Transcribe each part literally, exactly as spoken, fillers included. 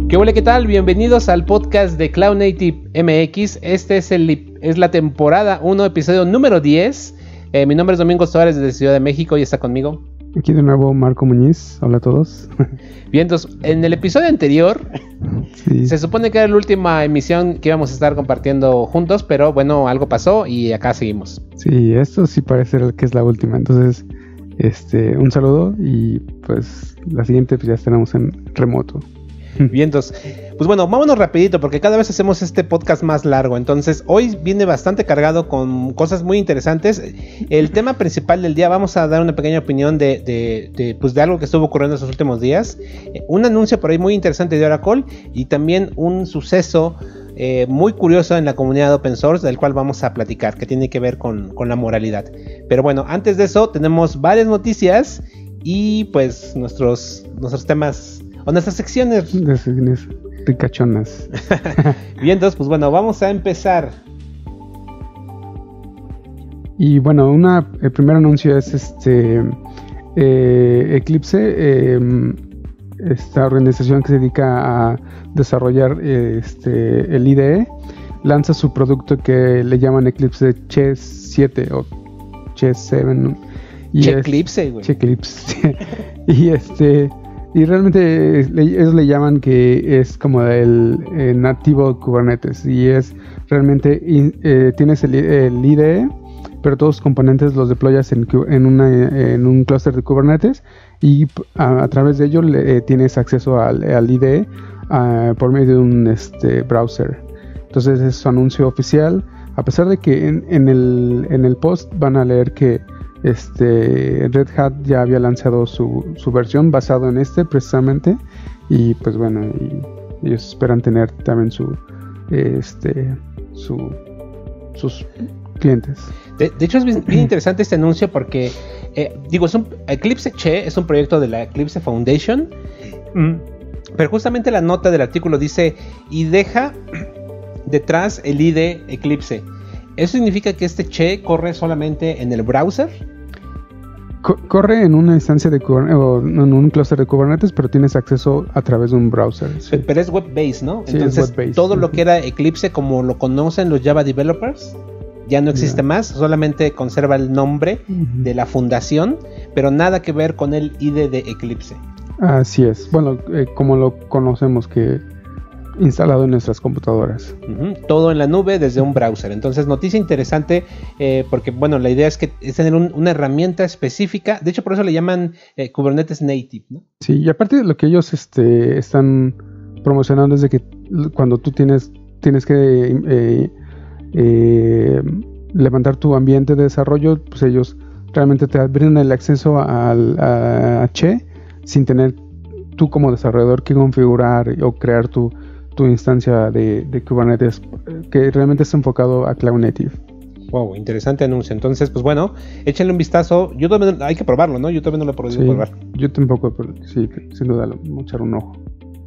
¿Qué hola, qué tal? Bienvenidos al podcast de Cloud Native M X. Este es, el, es la temporada uno, episodio número diez. Eh, mi nombre es Domingo Suárez desde Ciudad de México y está conmigo. Aquí de nuevo Marco Muñiz. Hola a todos. Bien, entonces, en el episodio anterior sí. Se supone que era la última emisión que íbamos a estar compartiendo juntos, pero bueno, algo pasó y acá seguimos. Sí, esto sí parece que es la última. Entonces, este, un saludo y pues la siguiente pues ya estaremos en remoto. Bien, entonces, pues bueno, vámonos rapidito porque cada vez hacemos este podcast más largo. Entonces, hoy viene bastante cargado con cosas muy interesantes. El tema principal del día, vamos a dar una pequeña opinión de, de, de, pues de algo que estuvo ocurriendo estos últimos días. Un anuncio por ahí muy interesante de Oracle y también un suceso eh, muy curioso en la comunidad de Open Source del cual vamos a platicar, que tiene que ver con, con la moralidad. Pero bueno, antes de eso tenemos varias noticias y pues nuestros, nuestros temas... o nuestras secciones. Las secciones ricachonas. Bien, entonces, pues bueno, vamos a empezar. Y bueno, una, el primer anuncio es este eh, Eclipse, eh, esta organización que se dedica a desarrollar eh, este, el I D E, lanza su producto que le llaman Eclipse Che siete o Che siete. Che Eclipse, güey. Che Eclipse. Y este... Y realmente ellos le llaman que es como el eh, nativo Kubernetes. Y es realmente, eh, tienes el, el I D E, pero todos los componentes los deployas en, en, una, en un clúster de Kubernetes. Y a, a través de ello le, eh, tienes acceso al, al I D E uh, por medio de un este, browser. Entonces es su anuncio oficial. A pesar de que en, en, el, en el post van a leer que Este, Red Hat ya había lanzado su, su versión basado en este precisamente y pues bueno, y, ellos esperan tener también su, este, su sus clientes. De, de hecho es bien, bien interesante este anuncio porque eh, digo, es un, Eclipse Che es un proyecto de la Eclipse Foundation, mm. pero justamente la nota del artículo dice y deja detrás el I D E Eclipse. ¿Eso significa que este Che corre solamente en el browser? Corre en una instancia de o en un clúster de Kubernetes, pero tienes acceso a través de un browser. Sí. Pero es web-based, ¿no? Sí, entonces, es web-based. Todo lo que era Eclipse, como lo conocen los Java developers, ya no existe yeah. más. Solamente conserva el nombre uh-huh. de la fundación, pero nada que ver con el I D E de Eclipse. Así es. Bueno, eh, como lo conocemos, que instalado en nuestras computadoras. Uh-huh. Todo en la nube desde un browser. Entonces, noticia interesante eh, porque, bueno, la idea es que es tener un, una herramienta específica. De hecho, por eso le llaman eh, Kubernetes Native, ¿no? Sí, y aparte de lo que ellos este, están promocionando es de que cuando tú tienes, tienes que eh, eh, levantar tu ambiente de desarrollo, pues ellos realmente te brindan el acceso al, a, a Che sin tener tú como desarrollador que configurar o crear tu tu instancia de, de Kubernetes que realmente está enfocado a Cloud Native. Wow, interesante anuncio. Entonces, pues bueno, échenle un vistazo. Yo también, hay que probarlo, ¿no? Yo también no lo he podido sí, probar. Yo tampoco, pero sí, sin duda, lo, echar un ojo.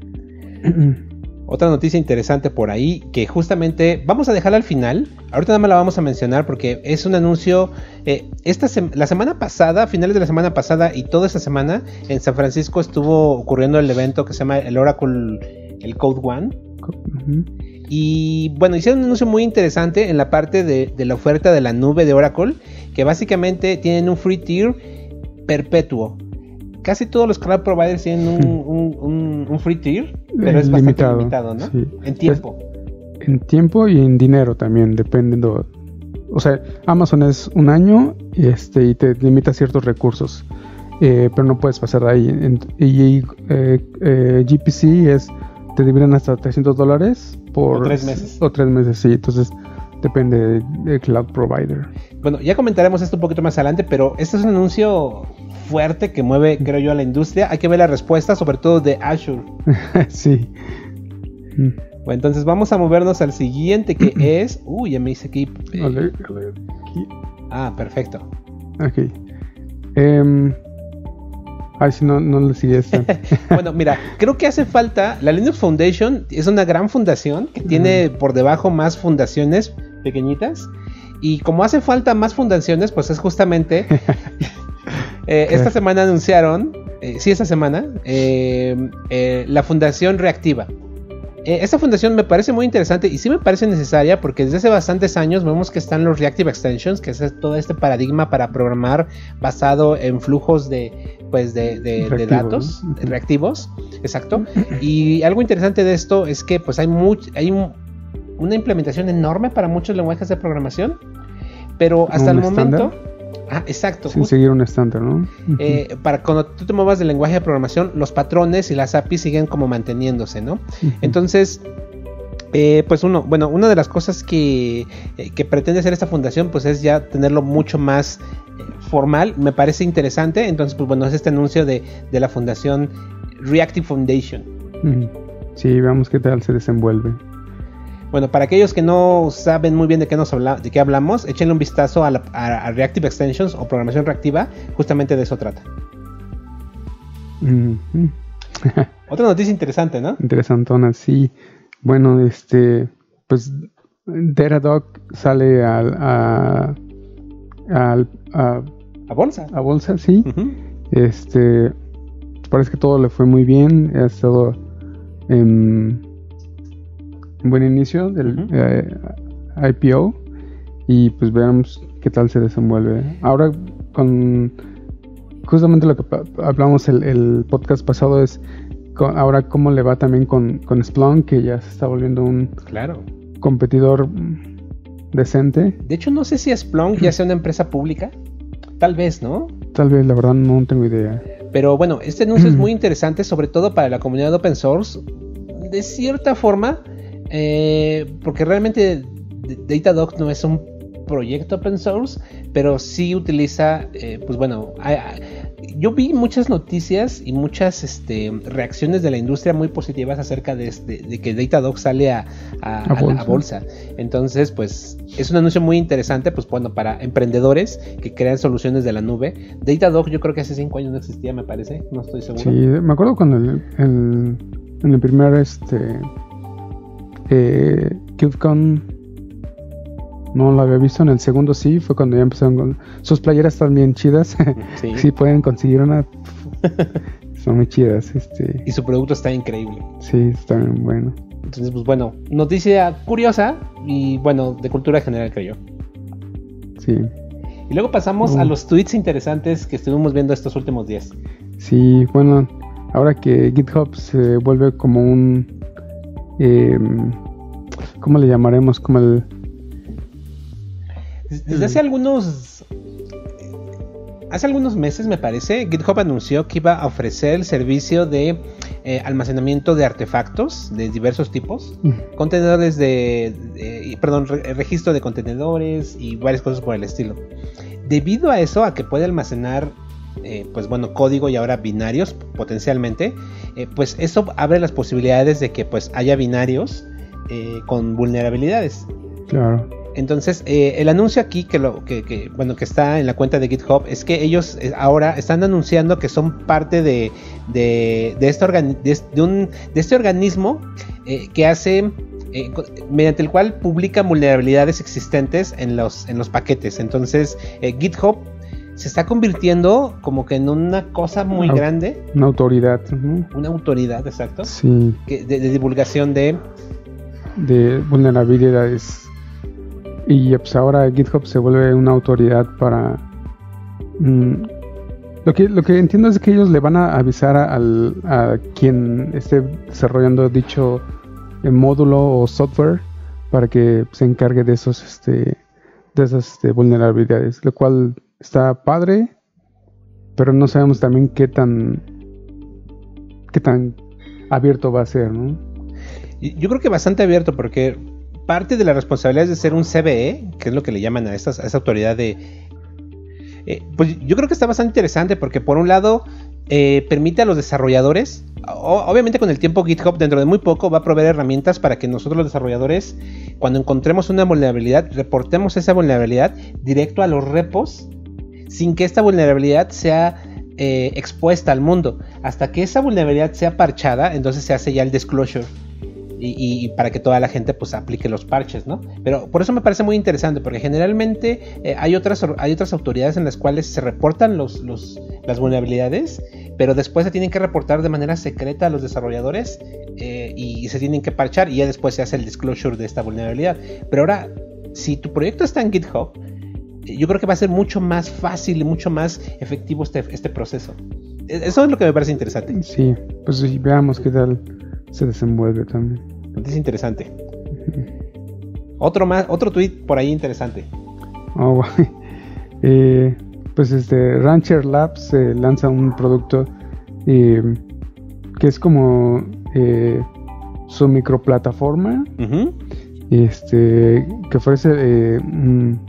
Otra noticia interesante por ahí, que justamente vamos a dejarla al final. Ahorita nada más la vamos a mencionar porque es un anuncio. Eh, esta sem- la semana pasada, finales de la semana pasada y toda esta semana, en San Francisco estuvo ocurriendo el evento que se llama el Oracle, el Code One. Uh-huh. Y bueno, hicieron un anuncio muy interesante en la parte de, de la oferta de la nube de Oracle, que básicamente tienen un free tier perpetuo. Casi todos los cloud providers tienen un, un, un, un free tier, pero es bastante limitado, limitado ¿no? Sí. En tiempo. Es, en tiempo y en dinero también, dependiendo. O sea, Amazon es un año y, este, y te limita ciertos recursos, eh, pero no puedes pasar de ahí. En, y eh, eh, G P C es, te dividen hasta trescientos dólares por... O tres meses. O tres meses, sí. Entonces, depende del cloud provider. Bueno, ya comentaremos esto un poquito más adelante, pero este es un anuncio fuerte que mueve, creo yo, a la industria. Hay que ver la respuesta, sobre todo de Azure. Sí. Bueno, entonces vamos a movernos al siguiente, que es... Uy, ya me hice aquí. Eh... A ver, a ver, aquí. Ah, perfecto. Ok. Um, Ay, si no, no le sigue esta. Bueno, mira, creo que hace falta. La Linux Foundation es una gran fundación que tiene por debajo más fundaciones pequeñitas. Y como hace falta más fundaciones, pues es justamente. eh, esta semana anunciaron, eh, sí, esta semana, eh, eh, la Fundación Reactiva. Eh, esta fundación me parece muy interesante y sí me parece necesaria porque desde hace bastantes años vemos que están los Reactive Extensions, que es todo este paradigma para programar basado en flujos de, pues de, de, de datos, ¿no? Reactivos, exacto. Y algo interesante de esto es que pues hay, much, hay un, una implementación enorme para muchos lenguajes de programación, pero hasta el momento... Estándar. Ah, exacto. Sin seguir un estándar, ¿no? Eh, para cuando tú te muevas del lenguaje de programación, los patrones y las A P Is siguen como manteniéndose, ¿no? Uh-huh. Entonces, eh, pues uno, bueno, una de las cosas que, eh, que pretende hacer esta fundación, pues es ya tenerlo mucho más eh, formal. Me parece interesante. Entonces, pues bueno, es este anuncio de, de la fundación Reactive Foundation. Uh-huh. Sí, veamos qué tal se desenvuelve. Bueno, para aquellos que no saben muy bien de qué nos habla, de qué hablamos, échenle un vistazo a, la, a, a Reactive Extensions o programación reactiva, justamente de eso trata. Mm-hmm. Otra noticia interesante, ¿no? Interesantona, sí. Bueno, este, pues Datadog sale al, a, al, a, a bolsa. A bolsa, sí. Uh-huh. Este, parece que todo le fue muy bien, ha estado en un buen inicio del uh-huh. eh, I P O y pues veamos qué tal se desenvuelve. Ahora con justamente lo que pa- hablamos el, el podcast pasado es con, ahora cómo le va también con, con Splunk, que ya se está volviendo un claro. competidor decente. De hecho no sé si Splunk ya sea una empresa pública, tal vez, ¿no? Tal vez, la verdad no tengo idea. Pero bueno, este anuncio es muy interesante, sobre todo para la comunidad de open source, de cierta forma. Eh, porque realmente Datadog no es un proyecto open source, pero sí utiliza, eh, pues bueno, hay, hay, yo vi muchas noticias y muchas este, reacciones de la industria muy positivas acerca de, de, de que Datadog sale a, a, a, a, bolsa. a bolsa. Entonces, pues es un anuncio muy interesante, pues bueno, para emprendedores que crean soluciones de la nube. Datadog yo creo que hace cinco años no existía, me parece, no estoy seguro. Sí, me acuerdo cuando el, el, en el primer este Eh, KubeCon no lo había visto, en el segundo sí, fue cuando ya empezaron con sus playeras están bien chidas. Sí, sí pueden conseguir una, son muy chidas. Este... Y su producto está increíble. Sí, está bien bueno. Entonces, pues bueno, noticia curiosa y bueno, de cultura general, creo yo. Sí. Y luego pasamos uh. a los tweets interesantes que estuvimos viendo estos últimos días. Sí, bueno, ahora que GitHub se vuelve como un Eh, ¿cómo le llamaremos? Como el desde hace algunos hace algunos meses, me parece, GitHub anunció que iba a ofrecer el servicio de eh, almacenamiento de artefactos de diversos tipos, uh-huh. contenedores de, de perdón, re- registro de contenedores y varias cosas por el estilo. Debido a eso, a que puede almacenar Eh, pues bueno, código y ahora binarios potencialmente, eh, pues eso abre las posibilidades de que pues haya binarios eh, con vulnerabilidades. Claro. Entonces, eh, el anuncio aquí que lo que, que bueno que está en la cuenta de GitHub es que ellos eh, ahora están anunciando que son parte de de, de, este, organi- de, de, un, de este organismo eh, que hace eh, mediante el cual publica vulnerabilidades existentes en los en los paquetes. Entonces, eh, GitHub se está convirtiendo como que en una cosa muy una, grande. Una autoridad. ¿no? Una autoridad, exacto. Sí. Que, de, de divulgación de... De vulnerabilidades. Y pues ahora GitHub se vuelve una autoridad para... Mmm, lo que lo que entiendo es que ellos le van a avisar a, al, a quien esté desarrollando dicho eh, módulo o software para que se encargue de esos este de esas este, vulnerabilidades, lo cual está padre, pero no sabemos también qué tan qué tan abierto va a ser, ¿no? Yo creo que bastante abierto, porque parte de la responsabilidad es de ser un C V E, que es lo que le llaman a, estas, a esa autoridad de... Eh, pues yo creo que está bastante interesante, porque por un lado eh, permite a los desarrolladores, o, obviamente con el tiempo GitHub dentro de muy poco va a proveer herramientas para que nosotros los desarrolladores, cuando encontremos una vulnerabilidad, reportemos esa vulnerabilidad directo a los repos, sin que esta vulnerabilidad sea eh, expuesta al mundo. Hasta que esa vulnerabilidad sea parchada, entonces se hace ya el disclosure. Y, y para que toda la gente pues aplique los parches, ¿no? Pero por eso me parece muy interesante, porque generalmente eh, hay otras hay otras autoridades en las cuales se reportan los, los, las vulnerabilidades, pero después se tienen que reportar de manera secreta a los desarrolladores eh, y, y se tienen que parchar y ya después se hace el disclosure de esta vulnerabilidad. Pero ahora, si tu proyecto está en GitHub, yo creo que va a ser mucho más fácil y mucho más efectivo este, este proceso. Eso es lo que me parece interesante. Sí, pues sí, veamos qué tal se desenvuelve también. Es interesante. Otro más, otro tweet por ahí interesante. Oh, eh, pues este Rancher Labs eh, lanza un producto eh, que es como eh, su microplataforma, uh-huh. este que ofrece eh, un,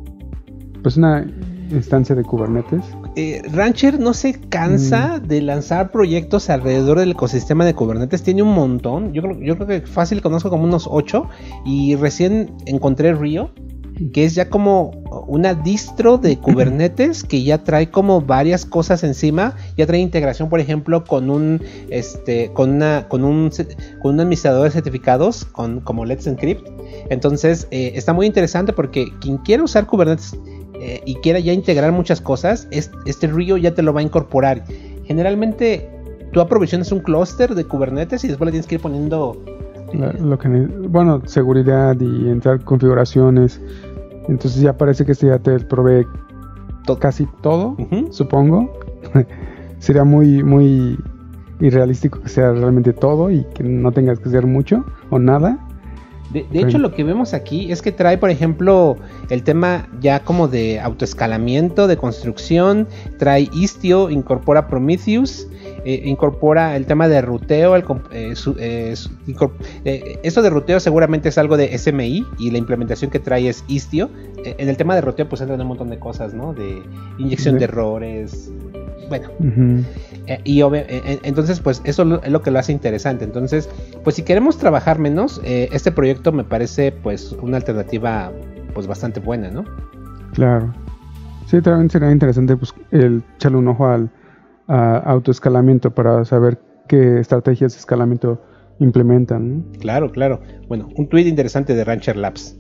pues una instancia de Kubernetes. Eh, Rancher no se cansa mm. de lanzar proyectos alrededor del ecosistema de Kubernetes. Tiene un montón. Yo creo, yo creo que fácil conozco como unos ocho. Y recién encontré Rio, que es ya como una distro de Kubernetes que ya trae como varias cosas encima. Ya trae integración, por ejemplo, con un este, con una, con un, con un administrador de certificados, con, como Let's Encrypt. Entonces eh, está muy interesante porque quien quiera usar Kubernetes Eh, y quiera ya integrar muchas cosas, este, este Rio ya te lo va a incorporar. Generalmente tú aprovisionas un clúster de Kubernetes y después le tienes que ir poniendo eh, lo que, bueno, seguridad y entrar configuraciones. Entonces ya parece que este ya te provee to- casi todo, uh-huh. supongo. Sería muy muy irrealístico que sea realmente todo y que no tengas que hacer mucho o nada. De, de hecho, lo que vemos aquí es que trae, por ejemplo, el tema ya como de autoescalamiento, de construcción, trae Istio, incorpora Prometheus, eh, incorpora el tema de ruteo, el, eh, su, eh, su, incorpor, eh, esto de ruteo seguramente es algo de S M I y la implementación que trae es Istio. Eh, en el tema de ruteo pues entran un montón de cosas, ¿no? De inyección uh-huh. de errores, bueno, uh-huh. eh, y obvio, eh, entonces pues eso es lo que lo hace interesante. Entonces pues si queremos trabajar menos, eh, este proyecto me parece pues una alternativa pues bastante buena, ¿no? Claro, sí, también sería interesante pues el echarle un ojo al a autoescalamiento para saber qué estrategias de escalamiento implementan, ¿no? Claro, claro. Bueno, un tweet interesante de Rancher Labs.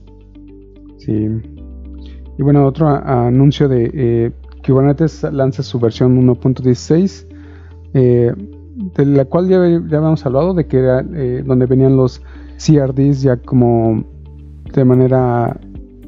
Sí. Y bueno, otro a- anuncio de eh, Kubernetes lanza su versión uno punto dieciséis, eh, de la cual ya, ya habíamos hablado, de que era eh, donde venían los C R Ds ya como de manera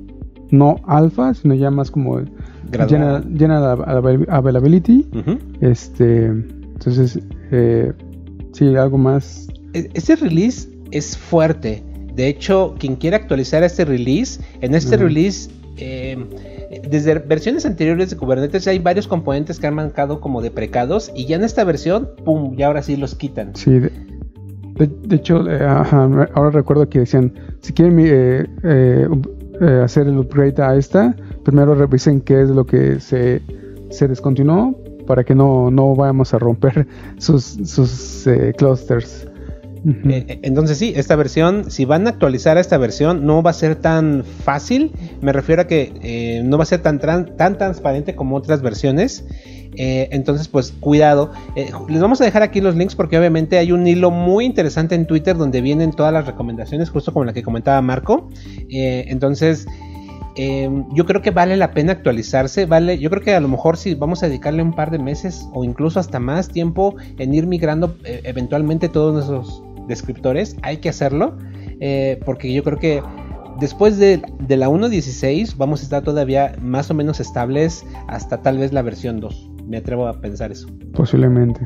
no alfa, sino ya más como general, general availability. Uh-huh. Este, entonces, eh, sí, algo más. Este release es fuerte. De hecho, quien quiera actualizar este release, en este uh-huh. release, eh, desde versiones anteriores de Kubernetes hay varios componentes que han marcado como deprecados y ya en esta versión, pum, ya ahora sí los quitan. Sí, de, de, de hecho, eh, ajá, ahora recuerdo que decían, si quieren eh, eh, eh, hacer el upgrade a esta, primero revisen qué es lo que se, se descontinuó para que no, no vayamos a romper sus, sus eh, clusters. Uh-huh. Eh, entonces sí, esta versión, si van a actualizar a esta versión, no va a ser tan fácil. Me refiero a que eh, no va a ser tan, tan, tan transparente como otras versiones. Eh, entonces pues cuidado. eh, Les vamos a dejar aquí los links porque obviamente hay un hilo muy interesante en Twitter donde vienen todas las recomendaciones, justo como la que comentaba Marco. eh, Entonces eh, yo creo que vale la pena actualizarse. Vale, yo creo que a lo mejor si vamos a dedicarle un par de meses o incluso hasta más tiempo en ir migrando eh, eventualmente todos nuestros descriptores, hay que hacerlo, eh, porque yo creo que después de, de la uno punto dieciséis vamos a estar todavía más o menos estables hasta tal vez la versión dos. Me atrevo a pensar eso. Posiblemente.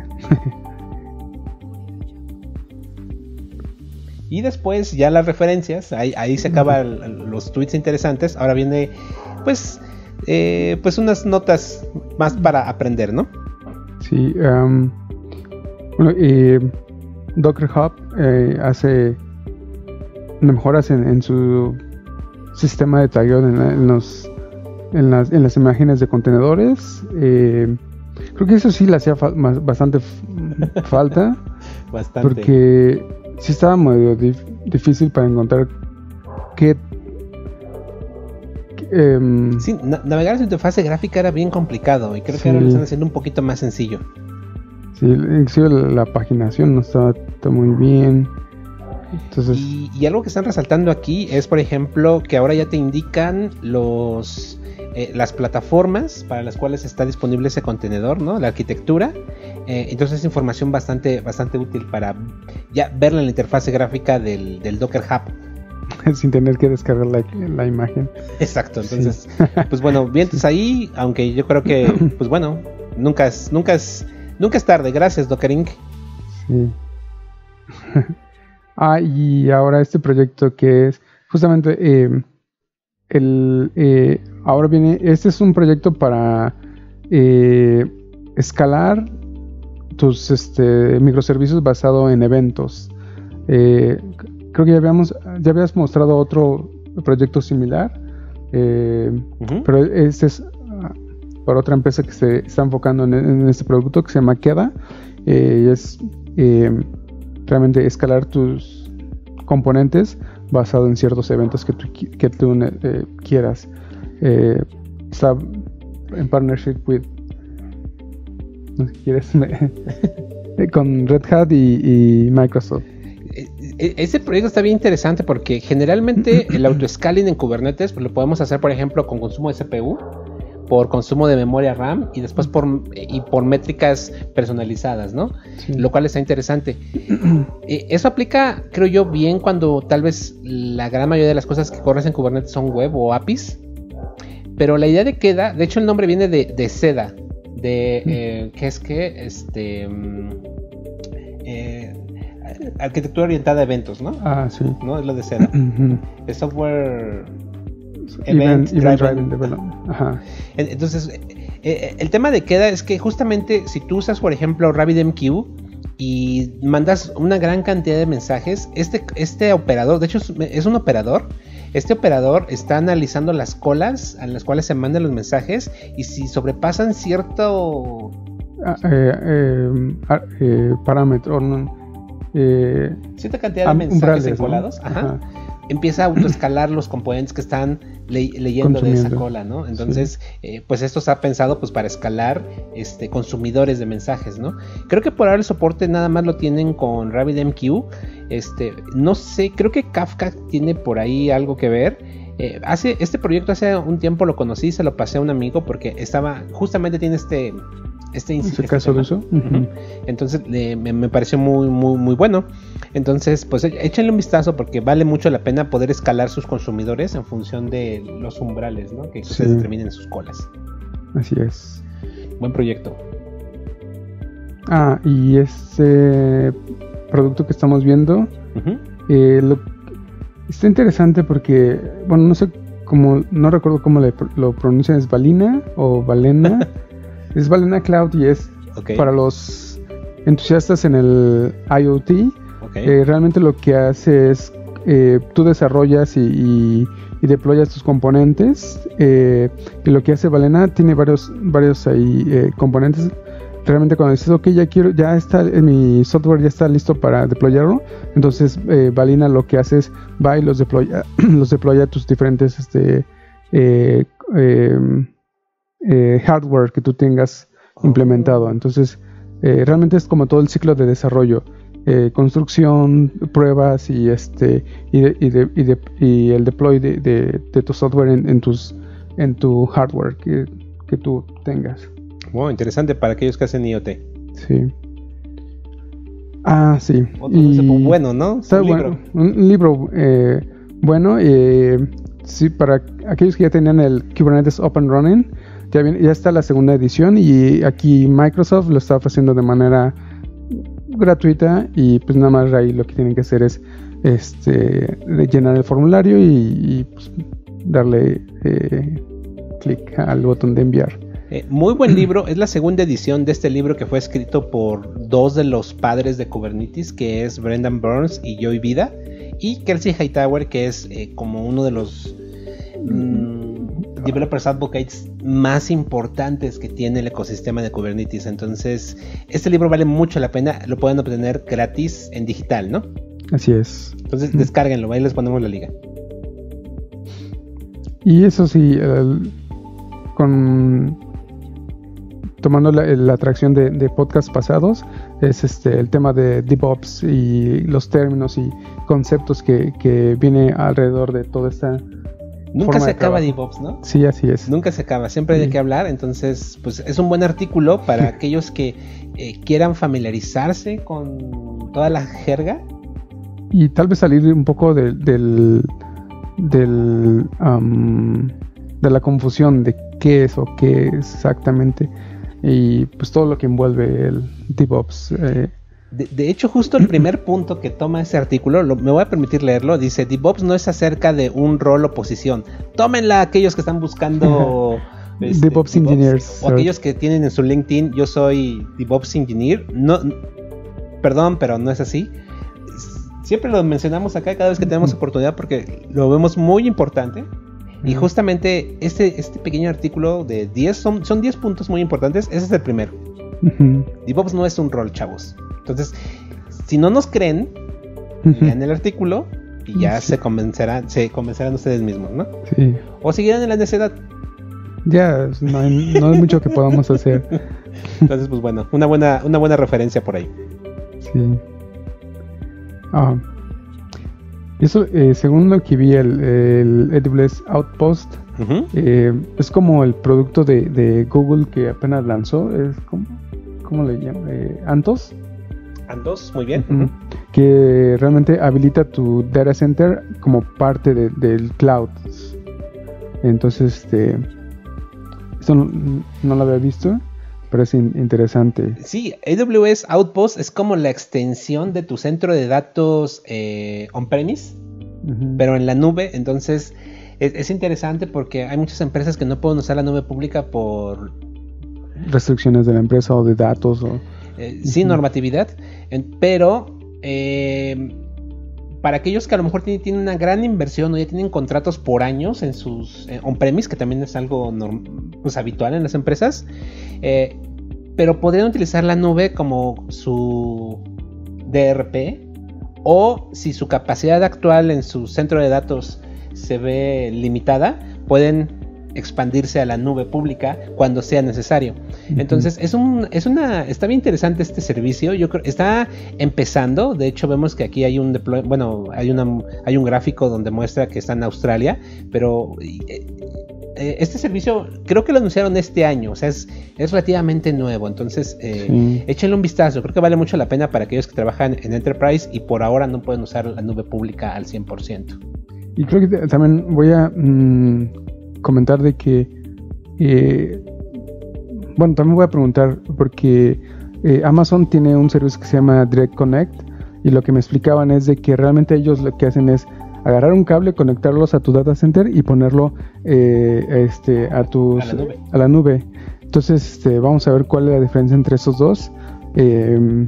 Y después ya las referencias, ahí, ahí se acaban los tweets interesantes. Ahora viene pues eh, pues unas notas más para aprender, ¿no? Sí, um, bueno, eh, Docker Hub eh, hace mejoras en, en su sistema de tagueo en, en, los, en, las, en las imágenes de contenedores. Eh, creo que eso sí le hacía fa- más, bastante f- falta. Bastante. Porque sí estaba medio dif- difícil para encontrar qué. qué um, sí, na- navegar su interfase gráfica era bien complicado y creo sí. que ahora lo están haciendo un poquito más sencillo. Sí, inclusive la, la paginación no estaba, está muy bien. Entonces... Y, y algo que están resaltando aquí es, por ejemplo, que ahora ya te indican los eh, las plataformas para las cuales está disponible ese contenedor, ¿no? La arquitectura. Eh, entonces es información bastante, bastante útil para ya verla en la interfase gráfica del, del Docker Hub. Sin tener que descargar la, la imagen. Exacto, entonces, sí. Pues bueno, vientos ahí, aunque yo creo que, pues bueno, nunca es, nunca es, nunca es tarde. Gracias, Docker incorporated. Sí. Ah, y ahora este proyecto que es justamente eh, el eh, ahora viene, este es un proyecto para eh, escalar tus este, microservicios basado en eventos. Eh, creo que ya habíamos ya habías mostrado otro proyecto similar, eh, uh-huh. pero este es uh, para otra empresa que se está enfocando en, en este producto que se llama Queda. Eh, y es eh, realmente escalar tus componentes basado en ciertos eventos que tú, que tú eh, quieras. Eh, está en partnership with, no sé si quieres, con Red Hat y, y Microsoft. Ese proyecto está bien interesante porque generalmente el autoscaling en Kubernetes pues lo podemos hacer, por ejemplo, con consumo de C P U, por consumo de memoria RAM y después por y por métricas personalizadas, ¿no? Sí. Lo cual está interesante. eh, eso aplica, creo yo, bien cuando tal vez la gran mayoría de las cosas que corres en Kubernetes son web o A P Is. Pero la idea de Queda, de hecho el nombre viene de, de SEDA, de eh, que es que este eh, arquitectura orientada a eventos, ¿no? Ah, sí. ¿No? Es lo de SEDA. Uh-huh. El software Event, Event Driven, Driven Development. Ajá. Entonces, eh, el tema de Queda es que justamente si tú usas, por ejemplo, RabbitMQ y mandas una gran cantidad de mensajes, este, este operador, de hecho es, es un operador, este operador está analizando las colas a las cuales se mandan los mensajes y si sobrepasan cierto ah, eh, eh, eh, parámetro, no, eh, cierta cantidad de mensajes umbrales, encolados, ¿no? Ajá. Ajá. Empieza a autoescalar los componentes que están le- leyendo de esa cola, ¿no? Entonces, sí. eh, pues esto está pensado pues para escalar este, consumidores de mensajes, ¿no? Creo que por ahora el soporte nada más lo tienen con RabbitMQ. Este, no sé, creo que Kafka tiene por ahí algo que ver. Eh, hace, este proyecto hace un tiempo lo conocí, se lo pasé a un amigo porque estaba, justamente tiene este... Este, este caso tema. De eso. Uh-huh. Entonces eh, me, me pareció muy muy muy bueno. Entonces pues échenle un vistazo porque vale mucho la pena poder escalar sus consumidores en función de los umbrales, ¿no? Que sí. Ustedes determinen sus colas. Así es. Buen proyecto. Ah, y este producto que estamos viendo uh-huh. eh, lo, está interesante porque, bueno, no sé cómo, no recuerdo cómo le, lo pronuncian, es Balena o Balena. Es Balena Cloud y es okay. para los entusiastas en el IoT. Okay. Eh, realmente lo que hace es eh, tú desarrollas y, y, y deployas tus componentes. Eh, y lo que hace Balena tiene varios varios ahí eh, componentes. Realmente cuando dices, ok, ya quiero, ya está, mi software ya está listo para deployarlo. Entonces eh, Balena lo que hace es va y los deploya, los deploya a tus diferentes este eh, eh, Eh, hardware que tú tengas implementado. Entonces eh, realmente es como todo el ciclo de desarrollo, eh, construcción, pruebas y este y, de, y, de, y, de, y el deploy de, de, de tu software en, en tus en tu hardware que, que tú tengas. Wow, interesante para aquellos que hacen IoT. Sí. Ah, sí. Otro y bueno, ¿no? Está un bueno, libro, un libro eh, bueno. Eh, sí, para aquellos que ya tenían el Kubernetes Up and Running. Ya, viene, ya está la segunda edición y aquí Microsoft lo está ofreciendo de manera gratuita y pues nada más ahí lo que tienen que hacer es este llenar el formulario y, y pues, darle eh, clic al botón de enviar. Eh, muy buen libro, es la segunda edición de este libro que fue escrito por dos de los padres de Kubernetes, que es Brendan Burns y Joy Vida, y Kelsey Hightower, que es eh, como uno de los mmm, developers advocates más importantes que tiene el ecosistema de Kubernetes. Entonces este libro vale mucho la pena, lo pueden obtener gratis en digital, ¿no? Así es. Entonces descárguenlo, ahí les ponemos la liga. Y eso sí, el, con tomando la, la atracción de, de podcasts pasados, es este el tema de DevOps y los términos y conceptos que, que viene alrededor de toda esta Nunca se acaba DevOps, ¿no? Sí, así es. Nunca se acaba, siempre hay sí. de qué hablar, entonces pues es un buen artículo para aquellos que eh, quieran familiarizarse con toda la jerga. Y tal vez salir un poco de, del, del um, de la confusión de qué es o qué es exactamente, y pues todo lo que envuelve el DevOps. Eh. De, de hecho, justo el primer punto que toma ese artículo, lo, me voy a permitir leerlo, dice: DevOps no es acerca de un rol o posición. Tómenla aquellos que están buscando este, DevOps Engineers. O aquellos que tienen en su LinkedIn: yo soy DevOps Engineer. No, perdón, pero no es así. Siempre lo mencionamos acá cada vez que tenemos oportunidad porque lo vemos muy importante. Y justamente este, este pequeño artículo de diez, son, son diez puntos muy importantes. Ese es el primero. Uh-huh. DevOps no es un rol, chavos. Entonces, si no nos creen, uh-huh. lean el artículo y ya sí. se convencerán, se convencerán ustedes mismos, ¿no? Sí. O seguirán en la necedad. Ya, no hay, no hay mucho que podamos hacer. Entonces, pues bueno, una buena, una buena referencia por ahí. Sí. Ah. Eso, eh, según lo que vi, el, el A W S Outpost uh-huh. eh, es como el producto de, de Google que apenas lanzó. Es como, ¿cómo le llaman? Eh, Anthos. Anthos, muy bien. Uh-huh. Que realmente habilita tu data center como parte de, del cloud. Entonces, este, eso no, no lo había visto, pero es in- interesante. Sí, A W S Outpost es como la extensión de tu centro de datos eh, on-premise, uh-huh. pero en la nube. Entonces es, es interesante porque hay muchas empresas que no pueden usar la nube pública por restricciones de la empresa o de datos o eh, sin uh-huh. normatividad, en, pero eh, para aquellos que a lo mejor tienen, tienen una gran inversión o ya tienen contratos por años en sus eh, on-premise, que también es algo norm- pues, habitual en las empresas, eh, pero podrían utilizar la nube como su D R P, o si su capacidad actual en su centro de datos se ve limitada, pueden expandirse a la nube pública cuando sea necesario. Entonces es un es una está bien interesante este servicio. Yo creo está empezando. De hecho, vemos que aquí hay un deploy, bueno, hay una hay un gráfico donde muestra que está en Australia, pero eh, eh, este servicio creo que lo anunciaron este año, o sea, es, es relativamente nuevo. Entonces eh, sí. échenle un vistazo. Creo que vale mucho la pena para aquellos que trabajan en Enterprise y por ahora no pueden usar la nube pública al cien por ciento. Y creo que también voy a mmm, comentar de que eh, bueno, también voy a preguntar porque eh, Amazon tiene un servicio que se llama Direct Connect, y lo que me explicaban es de que realmente ellos lo que hacen es agarrar un cable, conectarlos a tu data center y ponerlo eh, este, a, tus, a, la nube. a la nube. Entonces este, vamos a ver cuál es la diferencia entre esos dos, eh,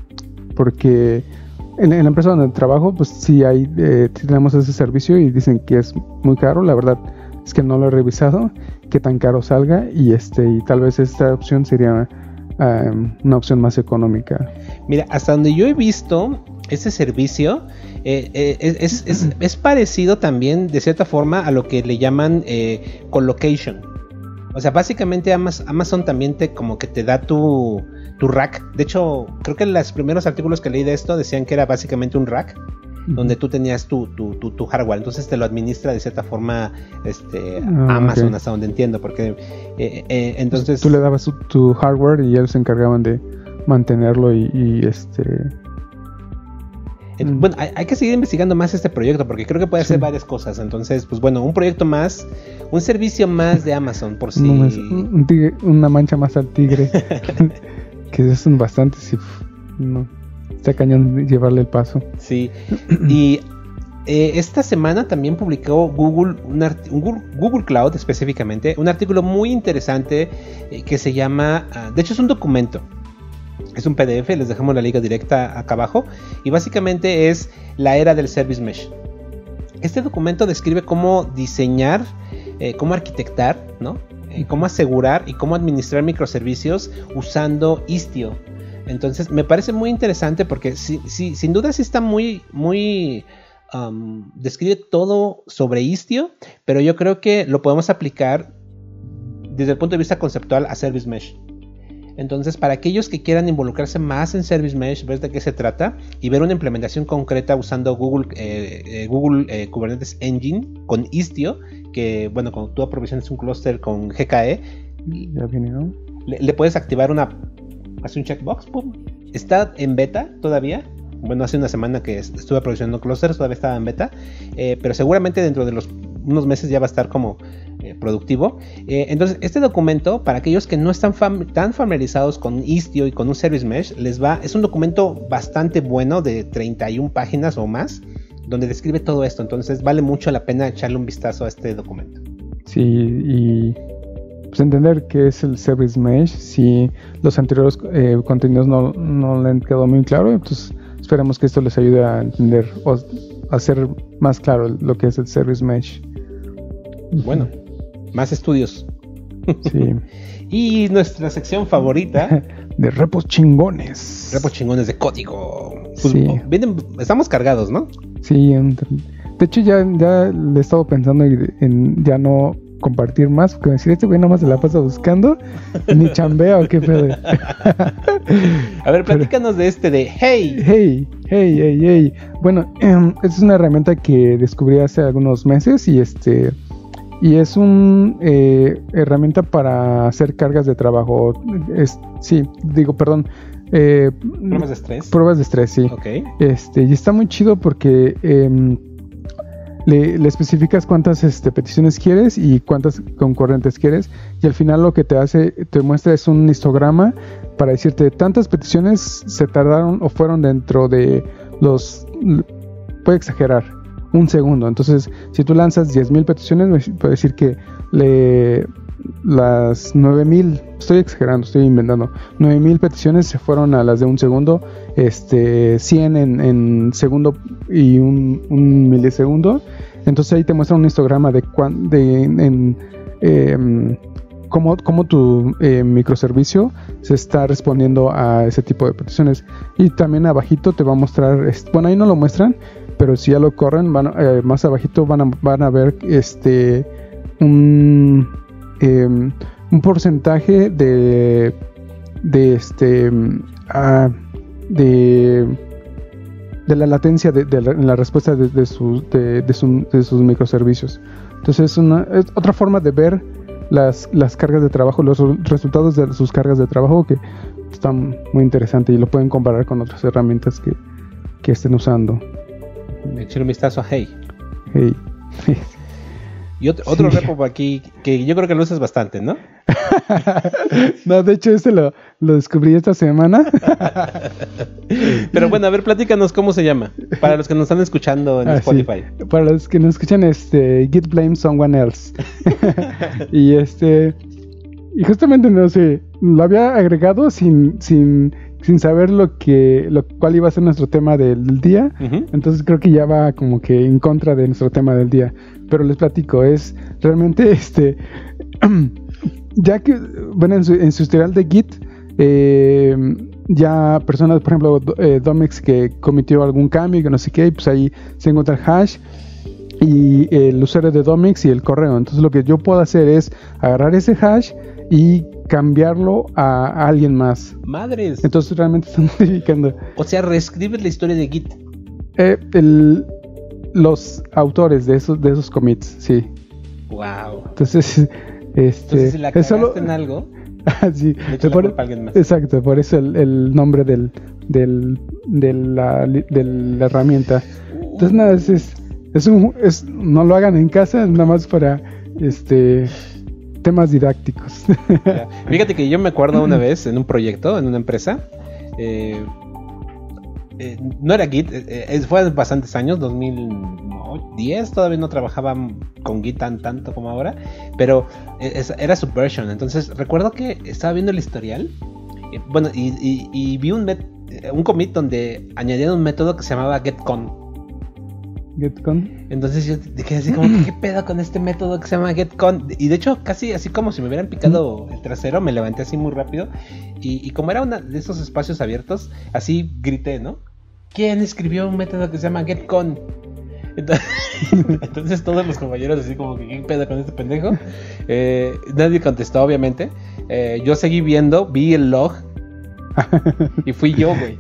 porque en, en la empresa donde trabajo pues sí hay eh, tenemos ese servicio y dicen que es muy caro. La verdad es que no lo he revisado qué tan caro salga, y este y tal vez esta opción sería um, una opción más económica. Mira, hasta donde yo he visto ese servicio eh, eh, es, es, es parecido también de cierta forma a lo que le llaman eh, colocation. O sea, básicamente Amazon, Amazon también te como que te da tu, tu rack. De hecho, creo que los primeros artículos que leí de esto decían que era básicamente un rack donde tú tenías tu, tu, tu, tu hardware, entonces te lo administra de cierta forma este, ah, Amazon, okay. okay. hasta donde entiendo, porque eh, eh, entonces... Tú le dabas tu, tu hardware y ellos se encargaban de mantenerlo y, y este... Eh, bueno, hay, hay que seguir investigando más este proyecto porque creo que puede hacer sí. varias cosas. Entonces, pues bueno, un proyecto más, un servicio más de Amazon, por si... No, un tigre, una mancha más al tigre, que son bastantes y... No. Está cañón llevarle el paso. Sí. Y eh, esta semana también publicó Google, un art- un Google, Google Cloud específicamente, un artículo muy interesante eh, que se llama, uh, de hecho es un documento, es un P D F, les dejamos la liga directa acá abajo, y básicamente es la era del Service Mesh. Este documento describe cómo diseñar, eh, cómo arquitectar, ¿no? Eh, cómo asegurar y cómo administrar microservicios usando Istio. Entonces me parece muy interesante porque sí, sí, sin duda sí está muy, muy um, describe todo sobre Istio, pero yo creo que lo podemos aplicar desde el punto de vista conceptual a Service Mesh. Entonces, para aquellos que quieran involucrarse más en Service Mesh, ver de qué se trata y ver una implementación concreta usando Google, eh, eh, Google eh, Kubernetes Engine con Istio, que bueno, cuando tú aprovisiones un clúster con G K E, ya viene, ¿no? le, le puedes activar una, hace un checkbox, pum. Está en beta todavía. Bueno, hace una semana que estuve aprovisionando clusters, todavía estaba en beta, eh, pero seguramente dentro de los unos meses ya va a estar como eh, productivo. Eh, entonces, este documento, para aquellos que no están fam- tan familiarizados con Istio y con un Service Mesh, les va, es un documento bastante bueno de treinta y una páginas o más, donde describe todo esto. Entonces, vale mucho la pena echarle un vistazo a este documento. Sí, y pues entender qué es el Service Mesh. Si los anteriores eh, contenidos no, no le han quedado muy claro, entonces esperemos que esto les ayude a entender o a hacer más claro lo que es el Service Mesh. Bueno, más estudios. Sí. Y nuestra sección favorita de repos chingones. Repos chingones de código. Pues, sí. Vienen, estamos cargados, ¿no? Sí, en, de hecho ya, ya le he estado pensando en, en ya no compartir más, porque decir, este güey nomás se la pasa buscando, ni chambea o qué pedo. A ver, platícanos Pero, de este de Hey. Hey, hey, hey, hey. Bueno, um, esta es una herramienta que descubrí hace algunos meses y este y es una eh, herramienta para hacer cargas de trabajo. Es, sí, digo, perdón. Eh, pruebas de estrés. Pruebas de estrés, sí. Okay. Este, y está muy chido porque eh, le, le especificas cuántas este, peticiones quieres y cuántas concurrentes quieres, y al final lo que te hace, te muestra es un histograma para decirte tantas peticiones se tardaron o fueron dentro de los, puede exagerar, un segundo. Entonces, si tú lanzas diez mil peticiones, puede decir que le, las nueve mil, estoy exagerando, estoy inventando, nueve mil peticiones se fueron a las de un segundo, este, cien en, en segundo y un, un milisegundo. Entonces ahí te muestra un histograma de, cuán, de en, eh, cómo, cómo tu eh, microservicio se está respondiendo a ese tipo de peticiones. Y también abajito te va a mostrar, bueno, ahí no lo muestran, pero si ya lo corren, van, eh, más abajito van a, van a ver este un, eh, un porcentaje de de este uh, de de la latencia de, de la, en la respuesta de, de, su, de, de, su, de sus microservicios. Entonces es, una, es otra forma de ver las, las cargas de trabajo, los resultados de sus cargas de trabajo, que están muy interesantes y lo pueden comparar con otras herramientas que, que estén usando. Echar un vistazo a Hey. Hey. Y otro, otro sí. repo aquí que yo creo que lo usas bastante, ¿no? No, de hecho este lo, lo descubrí esta semana. Pero bueno, a ver, platícanos cómo se llama, para los que nos están escuchando en ah, Spotify. Sí. Para los que nos escuchan, este, Git Blame Someone Else. Y este, y justamente no sé, lo había agregado sin, sin, sin saber lo que, lo cuál iba a ser nuestro tema del día. Uh-huh. Entonces creo que ya va como que en contra de nuestro tema del día. Pero les platico, es realmente este, ya que, bueno, en su, en su historial de Git, eh, ya personas, por ejemplo, eh, Domex que cometió algún cambio, que no sé qué, pues ahí se encuentra el hash y el usuario de Domex y el correo. Entonces lo que yo puedo hacer es agarrar ese hash y cambiarlo a, a alguien más. Madres. Entonces realmente están modificando. O sea, reescribes la historia de Git. Eh, el, los autores de esos, de esos commits, sí. Wow. Entonces, este, Entonces si la cagaste solo... en algo, sí, por, por alguien más. Exacto, por eso el, el nombre del, del, de, la, de la herramienta. Entonces nada, es, es, es un, es, no lo hagan en casa, nada más para este temas didácticos. Ya. Fíjate que yo me acuerdo una vez en un proyecto, en una empresa, eh, eh, no era Git, eh, fue hace bastantes años, dos mil diez, todavía no trabajaba con Git tan tanto como ahora, pero eh, era Subversion. Entonces recuerdo que estaba viendo el historial, eh, bueno, y, y, y vi un, met, un commit donde añadían un método que se llamaba getCon. getCon. Entonces yo dije así como, ¿qué pedo con este método que se llama getCon? Y de hecho casi así como si me hubieran picado el trasero, me levanté así muy rápido y, y como era uno de esos espacios abiertos, así grité, ¿no? ¿Quién escribió un método que se llama getCon? Entonces, entonces todos los compañeros así como que, ¿qué pedo con este pendejo? Eh, nadie contestó, obviamente. eh, yo seguí viendo, vi el log y fui yo, güey.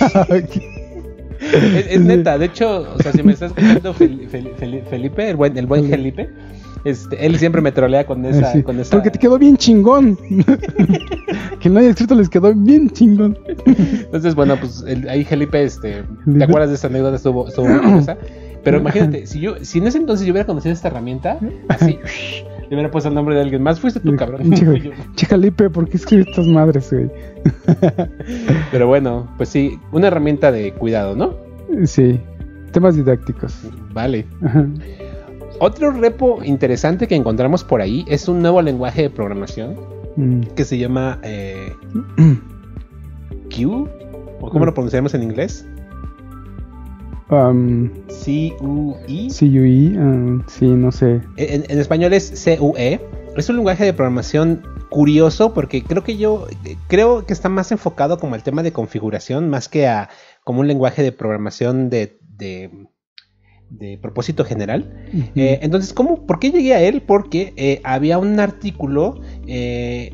es, es neta, de hecho, o sea, si me estás escuchando Fel, Fel, Fel, Felipe, el buen, el buen Felipe, este, él siempre me trolea con esa, sí, con esa... Porque te quedó bien chingón. Que no haya escrito les quedó bien chingón. Entonces, bueno, pues el, ahí Felipe, este, ¿te acuerdas de esa anécdota? Estuvo, estuvo muy curiosa. Pero imagínate, si yo, si en ese entonces yo hubiera conocido esta herramienta, así, le hubiera puesto el nombre de alguien más, fuiste tú, cabrón. Che, Felipe, ¿por qué escribes estas madres, güey? Pero bueno, pues sí, una herramienta de cuidado, ¿no? Sí, temas didácticos. Vale. Ajá. Otro repo interesante que encontramos por ahí es un nuevo lenguaje de programación mm. que se llama eh, Q, o ¿cómo mm. lo pronunciamos en inglés? Um, C U E. C U E, um, sí, no sé. En, en español es C U E. Es un lenguaje de programación curioso porque creo que yo creo que está más enfocado como al tema de configuración más que a como un lenguaje de programación de, de, de propósito general. Uh-huh. Eh, entonces, ¿cómo? ¿Por qué llegué a él? Porque eh, había un artículo eh,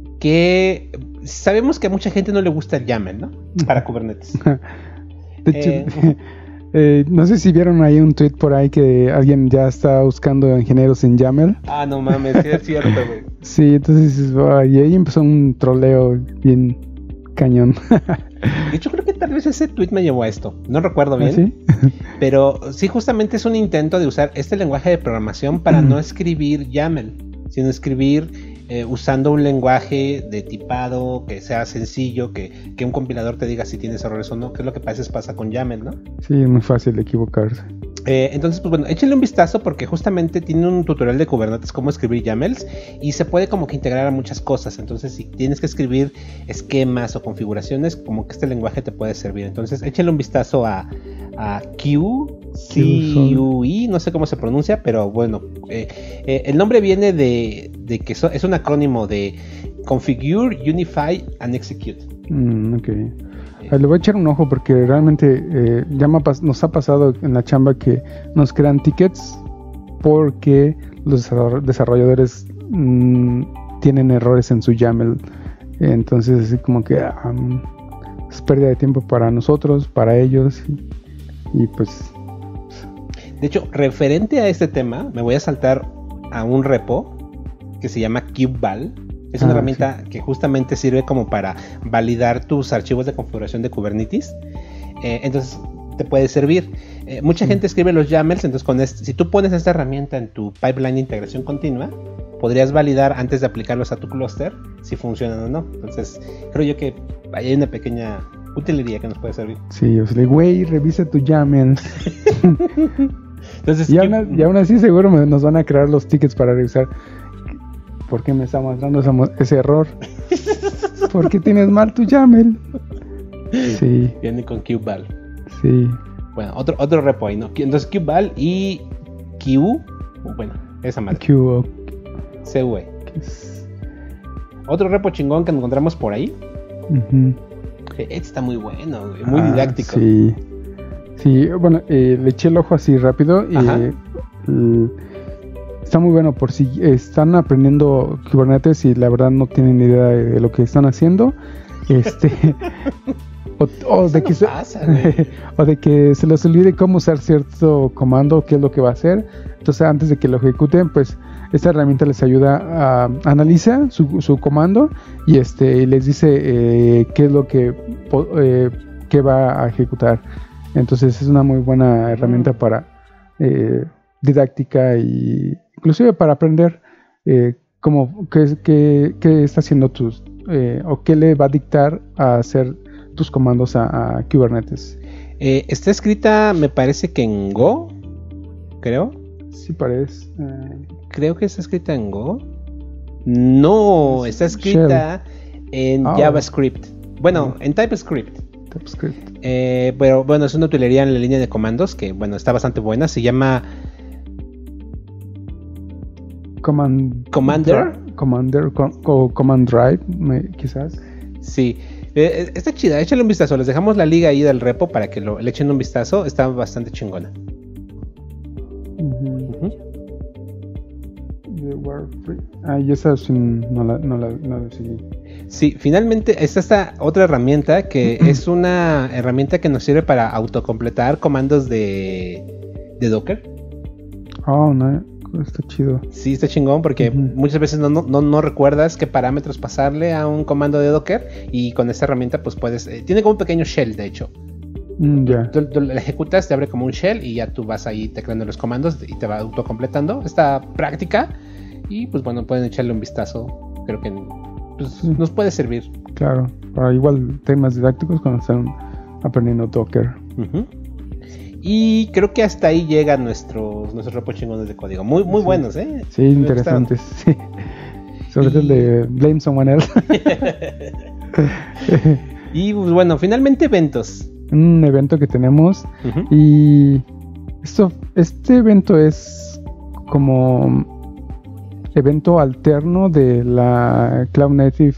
que sabemos que a mucha gente no le gusta el YAML, ¿no? Para Kubernetes. De hecho, eh, Eh, no sé si vieron ahí un tweet por ahí que alguien ya está buscando ingenieros en YAML. Ah, no mames, sí es cierto, güey. Sí, entonces oh, y ahí empezó un troleo bien cañón. De hecho, creo que tal vez ese tweet me llevó a esto. No recuerdo bien. ¿Ah, sí? Pero sí, justamente es un intento de usar este lenguaje de programación para mm. no escribir YAML, sino escribir eh, usando un lenguaje de tipado que sea sencillo, que, que un compilador te diga si tienes errores o no, que es lo que a veces pasa con YAML, ¿no? Sí, es muy fácil equivocarse. Eh, entonces, pues bueno, échenle un vistazo porque justamente tiene un tutorial de Kubernetes cómo escribir YAMLs y se puede como que integrar a muchas cosas. Entonces, si tienes que escribir esquemas o configuraciones, como que este lenguaje te puede servir. Entonces, échenle un vistazo a, a Q, C U E, no sé cómo se pronuncia, pero bueno, eh, eh, el nombre viene de, de que so, es un acrónimo de Configure, Unify and Execute. Mm, ok. Le voy a echar un ojo porque realmente eh, ya nos ha pasado en la chamba que nos crean tickets porque los desarrolladores mmm, tienen errores en su YAML. Entonces así como que um, es pérdida de tiempo para nosotros, para ellos y, y pues... De hecho, referente a este tema, me voy a saltar a un repo que se llama Kubevals. Es una ah, herramienta sí. que justamente sirve como para validar tus archivos de configuración de Kubernetes. Eh, entonces te puede servir. Eh, mucha sí. gente escribe los YAMLs, entonces con este, si tú pones esta herramienta en tu pipeline de integración continua, podrías validar antes de aplicarlos a tu clúster si funcionan o no. Entonces creo yo que ahí hay una pequeña utilería que nos puede servir. Sí, o sea, güey, revisa tu YAML. Entonces, y, aún, y aún así seguro nos van a crear los tickets para revisar. ¿Por qué me está mostrando ese, ese error? ¿Por qué tienes mal tu YAML? Sí. Viene con Kubevals. Sí. Bueno, otro, otro repo ahí, ¿no? Entonces Kubevals y Q, bueno, esa madre. Q. C U E. Otro repo chingón que encontramos por ahí. Uh-huh. Este está muy bueno, muy ah, didáctico. Sí. Sí, bueno, eh, le eché el ojo así rápido y... Eh, está muy bueno por si están aprendiendo Kubernetes y la verdad no tienen ni idea de, de lo que están haciendo. Este o, o, de que se, pasa, o de que se les olvide cómo usar cierto comando, qué es lo que va a hacer. Entonces antes de que lo ejecuten, pues esta herramienta les ayuda a analizar su, su comando y este les dice eh, qué es lo que, eh, que va a ejecutar. Entonces es una muy buena herramienta para eh, didáctica y inclusive para aprender eh, cómo, qué, qué, qué está haciendo tus eh, o qué le va a dictar a hacer tus comandos a, a Kubernetes. Eh, está escrita, me parece que en Go, creo. Sí parece. Eh... Creo que está escrita en Go. No, está escrita Shell. en oh. JavaScript. Bueno, oh. en TypeScript. TypeScript. Eh, pero bueno, es una utilería en la línea de comandos que bueno, está bastante buena. Se llama Command, Commander. Commander com, o Command Drive, me, quizás. Sí, eh, está chida, échale un vistazo. Les dejamos la liga ahí del repo para que lo, le echen un vistazo. Está bastante chingona. Uh-huh. Uh-huh. Warframe. Ah, y esa sí, no la, no la, no la seguí. Sí, finalmente está esta otra herramienta que es una herramienta que nos sirve para autocompletar comandos de, de Docker. Oh, no, está chido. Sí, está chingón porque uh-huh. muchas veces no, no, no recuerdas qué parámetros pasarle a un comando de Docker y con esta herramienta pues puedes... Eh, tiene como un pequeño shell, de hecho. Mm, yeah. tú, tú la ejecutas, te abre como un shell y ya tú vas ahí tecleando los comandos y te va autocompletando. Está práctica y pues bueno, pueden echarle un vistazo. Creo que pues, sí. nos puede servir. Claro, para igual temas didácticos cuando están aprendiendo Docker. Uh-huh. Y creo que hasta ahí llegan nuestros nuestros repos chingones de código. Muy muy sí. buenos, ¿eh? Sí, me interesantes. Sí. Sobre y... todo el de Blame Someone Else. Y pues bueno, finalmente eventos. Un evento que tenemos. Uh-huh. Y esto, este evento es como evento alterno de la Cloud Native.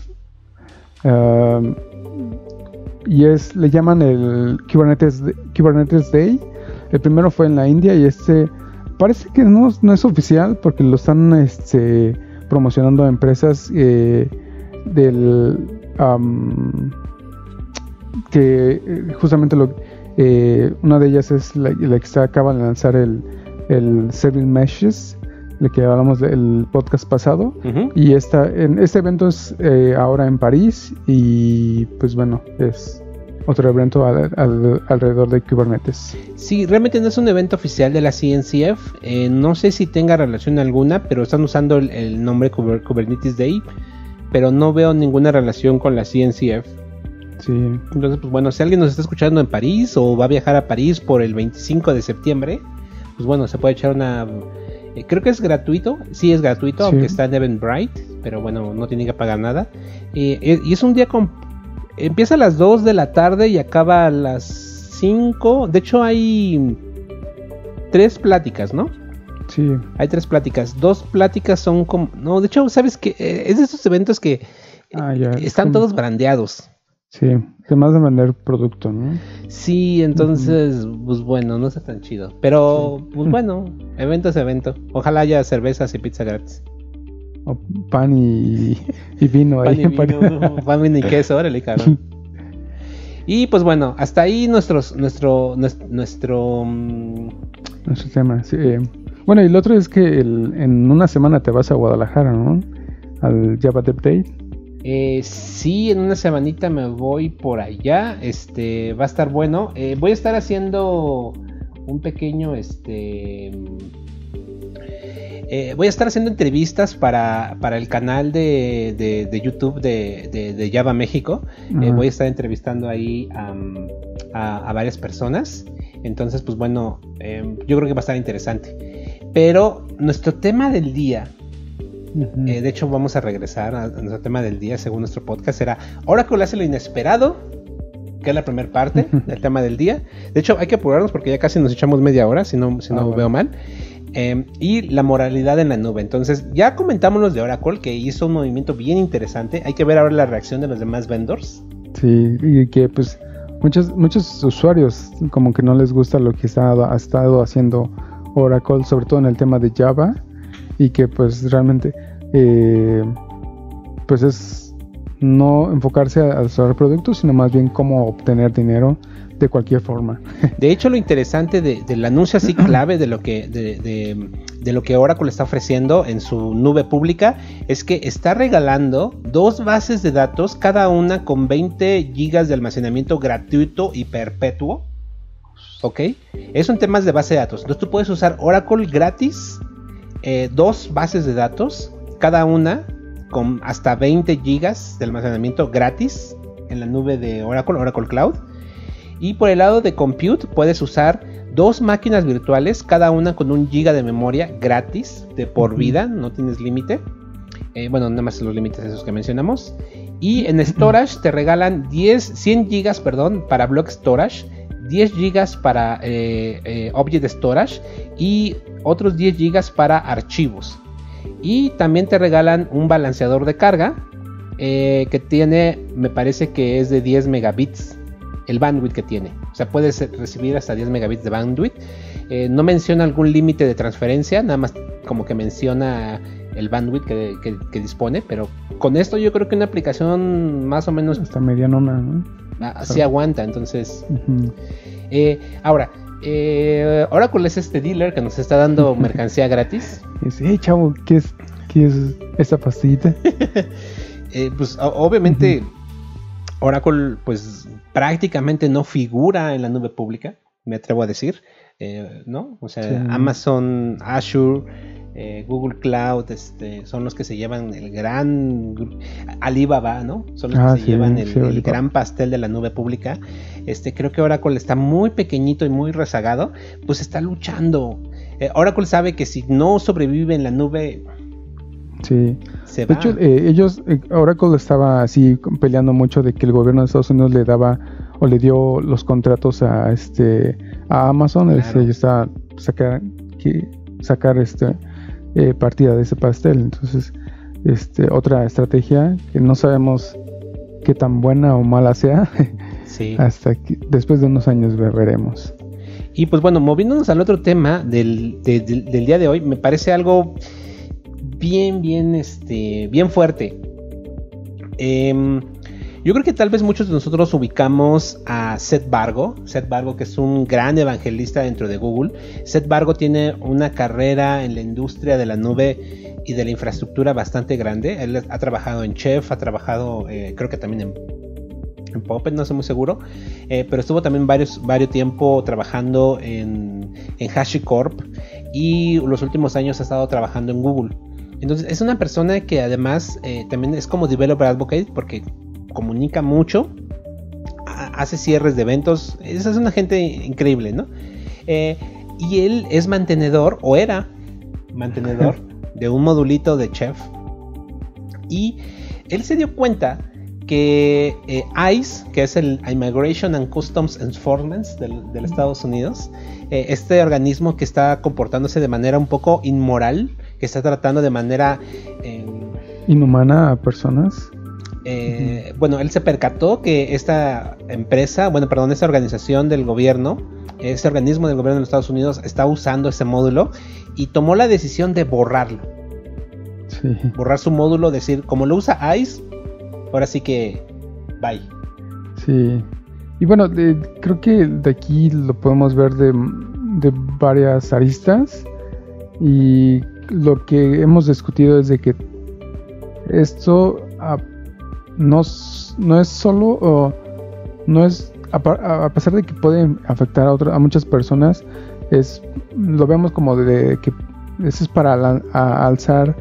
Uh, y es, le llaman el Kubernetes, Kubernetes Day. El primero fue en la India y este parece que no, no es oficial porque lo están este, promocionando a empresas eh, del um, que justamente lo, eh, una de ellas es la, la que está, acaba de lanzar el, el Service Meshes, de que hablamos del podcast pasado. Uh-huh. Y esta, en, este evento es eh, ahora en París y pues bueno, es otro evento al, al, alrededor de Kubernetes. Sí, realmente no es un evento oficial de la C N C F. Eh, no sé si tenga relación alguna, pero están usando el, el nombre Kuber, Kubernetes Day, pero no veo ninguna relación con la C N C F. Sí. Entonces, pues bueno, si alguien nos está escuchando en París o va a viajar a París por el veinticinco de septiembre, pues bueno, se puede echar una... Eh, creo que es gratuito, sí es gratuito, sí. Aunque está en Eventbrite, pero bueno, no tiene que pagar nada. Eh, y es un día con... Empieza a las dos de la tarde y acaba a las cinco. De hecho hay tres pláticas, ¿no? Sí. Hay tres pláticas. Dos pláticas son como... No, de hecho, ¿sabes qué? Eh, es de esos eventos que ah, ya, están como... todos brandeados. Sí, además de vender producto, ¿no? Sí, entonces, uh-huh. pues bueno, no está tan chido. Pero, sí. pues bueno, evento es evento. Ojalá haya cervezas y pizza gratis. O pan y, y vino. Pan ahí y vino, pan, vino y queso, órale, cabrón. Y pues bueno, hasta ahí nuestros, nuestro, nuestro, nuestro, nuestro tema. Sí. Bueno, y el otro es que el, en una semana te vas a Guadalajara, ¿no? Al Java Dev Day. Eh, sí, en una semanita me voy por allá. Este, va a estar bueno. Eh, voy a estar haciendo un pequeño, este, eh, voy a estar haciendo entrevistas para, para el canal de, de, de YouTube de, de, de Java México. Uh-huh. Eh, voy a estar entrevistando ahí um, a, a varias personas. Entonces, pues bueno, eh, yo creo que va a estar interesante. Pero nuestro tema del día. Uh-huh. Eh, de hecho, vamos a regresar a, a nuestro tema del día, según nuestro podcast. Será Oracle hace lo inesperado, que es la primera parte uh-huh. del tema del día. De hecho, hay que apurarnos porque ya casi nos echamos media hora, si no, si no ah, veo bueno. mal. Eh, y la moralidad en la nube. Entonces, ya comentamos los de Oracle, que hizo un movimiento bien interesante. Hay que ver ahora la reacción de los demás vendors. Sí, y que pues muchos, muchos usuarios como que no les gusta lo que está, ha estado haciendo Oracle, sobre todo en el tema de Java. Y que pues realmente eh, pues es no enfocarse a, a desarrollar productos, sino más bien cómo obtener dinero de cualquier forma. De hecho, lo interesante de, del anuncio así clave de lo que de, de, de lo que Oracle está ofreciendo en su nube pública es que está regalando dos bases de datos, cada una con veinte gigas de almacenamiento gratuito y perpetuo. ¿Ok? Eso en temas de base de datos. Entonces tú puedes usar Oracle gratis. Eh, dos bases de datos, cada una con hasta veinte gigas de almacenamiento gratis en la nube de Oracle, Oracle Cloud. Y por el lado de Compute puedes usar dos máquinas virtuales, cada una con un giga de memoria gratis de por vida, no tienes límite. Eh, bueno, nada más los límites esos que mencionamos. Y en Storage te regalan diez, cien gigas, perdón, para Block Storage, diez gigas para eh, eh, Object Storage y otros diez gigas para archivos. Y también te regalan un balanceador de carga eh, que tiene, me parece que es de diez megabits el bandwidth que tiene. O sea, puedes recibir hasta diez megabits de bandwidth. Eh, no menciona algún límite de transferencia, nada más como que menciona el bandwidth que, que, que dispone, pero con esto yo creo que una aplicación más o menos hasta medianona, ¿no? Así aguanta, entonces uh-huh. eh, ahora eh, Oracle es este dealer que nos está dando mercancía gratis. Dice, hey chavo, ¿qué es, qué es esta pastillita? eh, pues obviamente uh-huh. Oracle pues prácticamente no figura en la nube pública, me atrevo a decir, eh, ¿no? O sea, sí. Amazon, Azure, eh, Google Cloud, este, son los que se llevan el gran Alibaba, ¿no? Son los ah, que se sí, llevan el, sí, el gran pastel de la nube pública. Este, creo que Oracle está muy pequeñito y muy rezagado, pues está luchando. Eh, Oracle sabe que si no sobrevive en la nube, sí. se de va. hecho, eh, ellos, eh, Oracle estaba así peleando mucho de que el gobierno de Estados Unidos le daba o le dio los contratos a este a Amazon, claro. este, y está sacar que sacar este eh, partida de ese pastel. Entonces, este otra estrategia que no sabemos qué tan buena o mala sea. Sí. Hasta que después de unos años veremos. Y pues bueno, moviéndonos al otro tema del, de, de, del día de hoy, me parece algo bien, bien, este, bien fuerte. Eh, yo creo que tal vez muchos de nosotros ubicamos a Seth Vargo. Seth Vargo, que es un gran evangelista dentro de Google. Seth Vargo tiene una carrera en la industria de la nube y de la infraestructura bastante grande. Él ha trabajado en Chef, ha trabajado, eh, creo que también en, en Puppet, no estoy muy seguro, eh, pero estuvo también varios, varios tiempo trabajando en, en HashiCorp y los últimos años ha estado trabajando en Google. Entonces es una persona que además eh, también es como developer advocate porque comunica mucho, hace cierres de eventos, es, es una gente increíble, ¿no? Eh, y él es mantenedor, o era mantenedor, de un modulito de Chef, y él se dio cuenta que eh, ICE, que es el Immigration and Customs Enforcement del, del Estados Unidos, eh, este organismo que está comportándose de manera un poco inmoral, que está tratando de manera eh, inhumana a personas. Eh, uh-huh. Bueno, él se percató que esta empresa, bueno, perdón, esta organización del gobierno, este organismo del gobierno de los Estados Unidos está usando ese módulo y tomó la decisión de borrarlo. Sí. Borrar su módulo, decir, como lo usa ICE, ahora sí que bye. Sí. Y bueno, de, creo que de aquí lo podemos ver de, de varias aristas. Y lo que hemos discutido es de que esto a, no, no es solo, o, no es a, a pesar de que puede afectar a, otra, a muchas personas, es lo vemos como de, de que eso es para la, a, alzar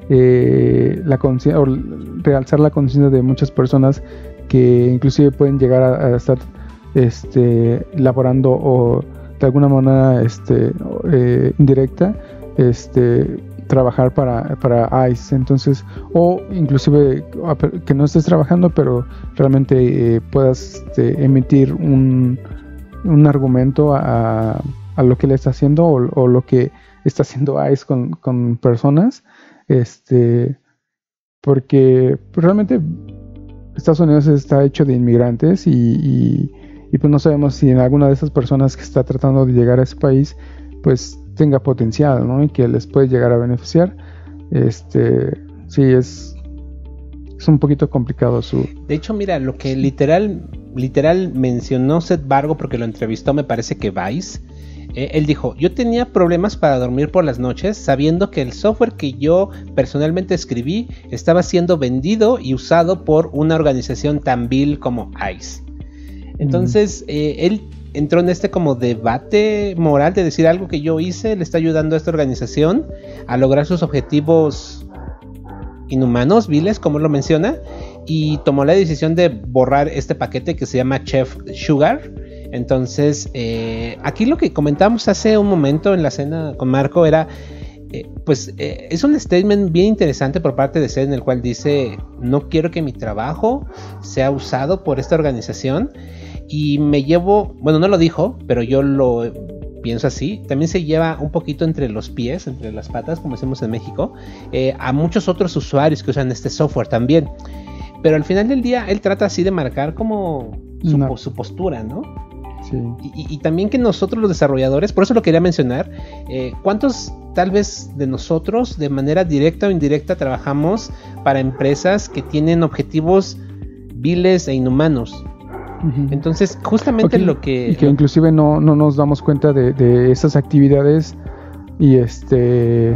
eh, la conciencia, o realzar la conciencia de muchas personas que inclusive pueden llegar a, a estar este, laborando o de alguna manera este, eh, indirecta este, trabajar para, para ICE. Entonces, o inclusive que no estés trabajando pero realmente eh, puedas este, emitir un, un argumento a, a lo que le está haciendo o, o lo que está haciendo ICE con, con personas, este, porque realmente Estados Unidos está hecho de inmigrantes y, y, y pues no sabemos si en alguna de esas personas que está tratando de llegar a ese país pues tenga potencial, ¿no? Y que les puede llegar a beneficiar. Este, sí, es es un poquito complicado su... De hecho, mira, lo que literal literal mencionó Seth Vargo, porque lo entrevistó, me parece que Vice, eh, él dijo, yo tenía problemas para dormir por las noches sabiendo que el software que yo personalmente escribí estaba siendo vendido y usado por una organización tan vil como ICE. Entonces, mm. eh, él entró en este como debate moral de decir, algo que yo hice le está ayudando a esta organización a lograr sus objetivos inhumanos, viles, como lo menciona, y tomó la decisión de borrar este paquete que se llama Chef Sugar. Entonces, eh, aquí lo que comentamos hace un momento en la cena con Marco era, eh, pues eh, es un statement bien interesante por parte de Seth, en el cual dice, no quiero que mi trabajo sea usado por esta organización. Y me llevo, bueno, no lo dijo, pero yo lo pienso así, también se lleva un poquito entre los pies, entre las patas, como decimos en México, eh, a muchos otros usuarios que usan este software también. Pero al final del día, él trata así de marcar como su, no. su postura, ¿no? Sí. Y, y, y también que nosotros los desarrolladores, por eso lo quería mencionar, eh, ¿cuántos tal vez de nosotros, de manera directa o indirecta, trabajamos para empresas que tienen objetivos viles e inhumanos. Uh-huh. Entonces, justamente okay. lo que... Y que lo... inclusive no, no nos damos cuenta de, de esas actividades y este...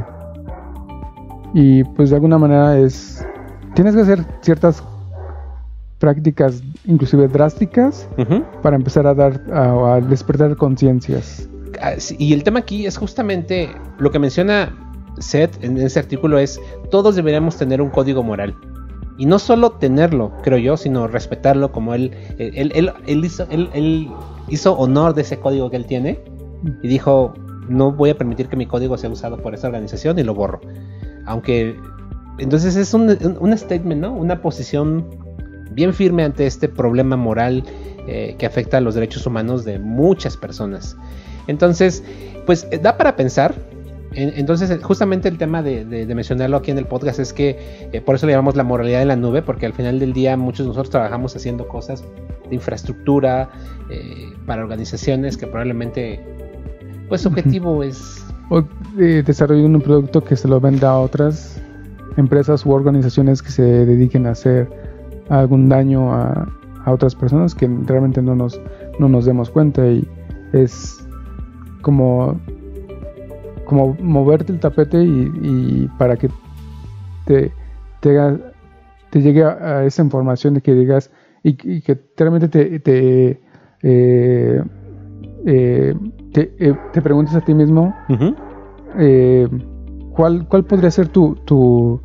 Y pues de alguna manera es... Tienes que hacer ciertas prácticas, inclusive drásticas, uh-huh. para empezar a dar, a, a despertar conciencias. Y el tema aquí es justamente lo que menciona Seth en ese artículo, es todos deberíamos tener un código moral. Y no solo tenerlo, creo yo, sino respetarlo, como él, él, él, él, hizo, él, él hizo honor de ese código que él tiene y dijo, no voy a permitir que mi código sea usado por esa organización y lo borro. Aunque, entonces es un, un, un statement, ¿no? Una posición bien firme ante este problema moral eh, que afecta a los derechos humanos de muchas personas. Entonces, pues da para pensar. Entonces, justamente el tema de, de, de mencionarlo aquí en el podcast es que eh, por eso le llamamos la moralidad en la nube, porque al final del día muchos de nosotros trabajamos haciendo cosas de infraestructura eh, para organizaciones que probablemente, pues su objetivo es... O eh, desarrollando un producto que se lo venda a otras empresas u organizaciones que se dediquen a hacer algún daño a, a otras personas que realmente no nos, no nos demos cuenta, y es como... como moverte el tapete y, y para que te, te, te llegue a, a esa información de que digas y, y que realmente te te, eh, eh, te, eh, te preguntes a ti mismo uh-huh. eh, cuál cuál podría ser tu tu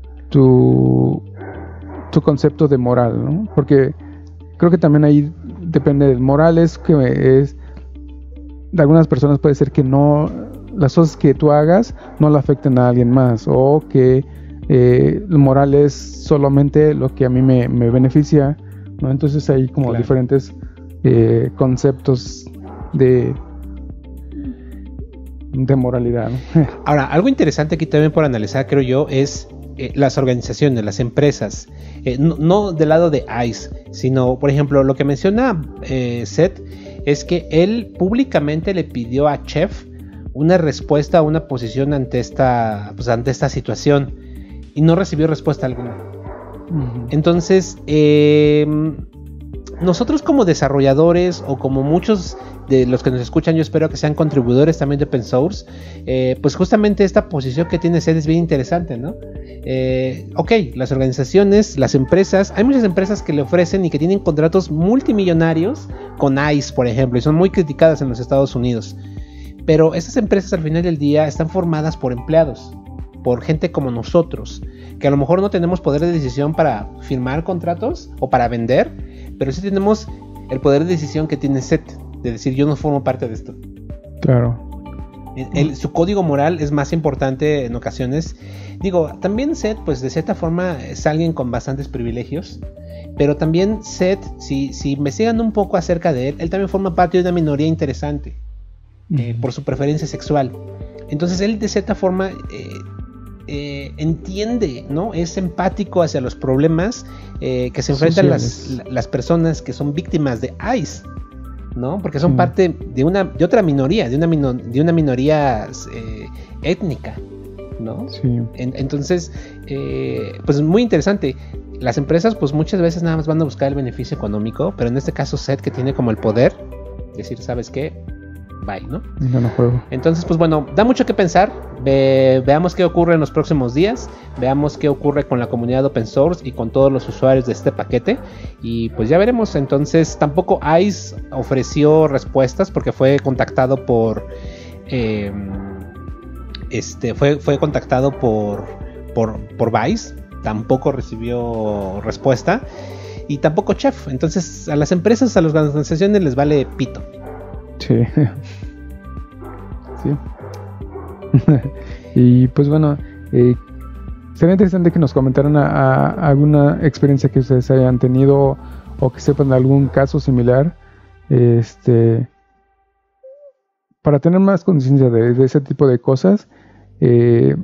tu, tu concepto de moral, ¿no? Porque creo que también ahí depende del moral, es que es de algunas personas puede ser que no, las cosas que tú hagas no le afecten a alguien más, o que eh, el moral es solamente lo que a mí me, me beneficia, ¿no? Entonces hay como claro. diferentes eh, conceptos de de moralidad, ¿no? Ahora, algo interesante aquí también por analizar, creo yo, es eh, las organizaciones, las empresas, eh, no, no del lado de I C E, sino, por ejemplo, lo que menciona eh, Seth es que él públicamente le pidió a Chef una respuesta, una posición ante esta, pues, ante esta situación, y no recibió respuesta alguna. Uh-huh. Entonces, eh, nosotros como desarrolladores, o como muchos de los que nos escuchan, yo espero que sean contribuidores también de Open Source, eh, pues justamente esta posición que tiene Seth es bien interesante, ¿no? Eh, ok, las organizaciones, las empresas, hay muchas empresas que le ofrecen y que tienen contratos multimillonarios con I C E, por ejemplo, y son muy criticadas en los Estados Unidos. Pero estas empresas al final del día están formadas por empleados, por gente como nosotros, que a lo mejor no tenemos poder de decisión para firmar contratos o para vender, pero sí tenemos el poder de decisión que tiene Seth, de decir yo no formo parte de esto. Claro. El, el, su código moral es más importante en ocasiones. Digo, también Seth, pues de cierta forma es alguien con bastantes privilegios, pero también Seth, si, si investigan un poco acerca de él, él también forma parte de una minoría interesante. Eh, por su preferencia sexual. Entonces él de cierta forma eh, eh, entiende, ¿no? Es empático hacia los problemas eh, que se enfrentan las, las personas que son víctimas de I C E, ¿no? Porque son sí. parte de una de otra minoría, de una, mino, de una minoría eh, étnica, ¿no? Sí. En, entonces, eh, pues muy interesante. Las empresas pues muchas veces nada más van a buscar el beneficio económico, pero en este caso Seth, que tiene como el poder, decir, ¿sabes qué? Bye, ¿no? No, no juego. Entonces, pues bueno, da mucho que pensar. Ve, veamos qué ocurre en los próximos días. Veamos qué ocurre con la comunidad de Open Source y con todos los usuarios de este paquete. Y pues ya veremos. Entonces, tampoco I C E ofreció respuestas porque fue contactado por... Eh, este, fue, fue contactado por, por, por Vice. Tampoco recibió respuesta. Y tampoco Chef. Entonces, a las empresas, a las organizaciones les vale pito. Sí. Sí. Y pues bueno, eh, sería interesante que nos comentaran a, a alguna experiencia que ustedes hayan tenido o que sepan de algún caso similar, este, para tener más conciencia de, de ese tipo de cosas, eh,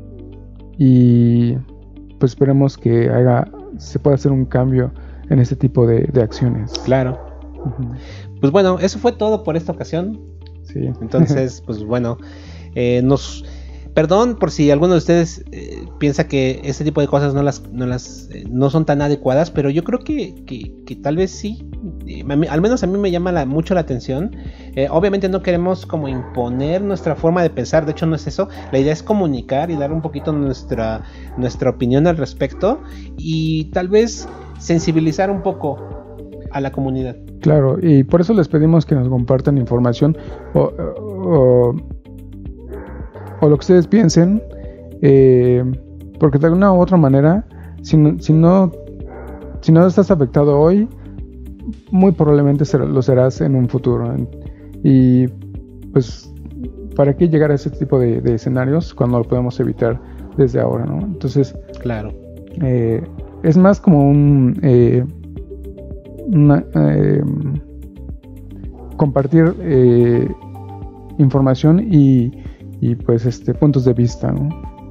y pues esperemos que haga, se pueda hacer un cambio en este tipo de, de acciones. Claro. Uh-huh. Pues bueno, eso fue todo por esta ocasión. Sí. Entonces, pues bueno, eh, nos perdón por si alguno de ustedes eh, piensa que este tipo de cosas no las no las eh, no son tan adecuadas, pero yo creo que, que, que tal vez sí. Eh, a mí, al menos a mí me llama la, mucho la atención. Eh, obviamente no queremos como imponer nuestra forma de pensar, de hecho no es eso. La idea es comunicar y dar un poquito nuestra nuestra opinión al respecto y tal vez sensibilizar un poco a la comunidad. Claro, y por eso les pedimos que nos compartan información o, o, o lo que ustedes piensen, eh, porque de alguna u otra manera, si no, si no, si no estás afectado hoy, muy probablemente lo serás en un futuro. Y pues, ¿para qué llegar a ese tipo de, de escenarios cuando lo podemos evitar desde ahora, ¿no? Entonces, claro, eh, es más como un eh, una, eh, compartir eh, información y, y pues este puntos de vista, ¿no?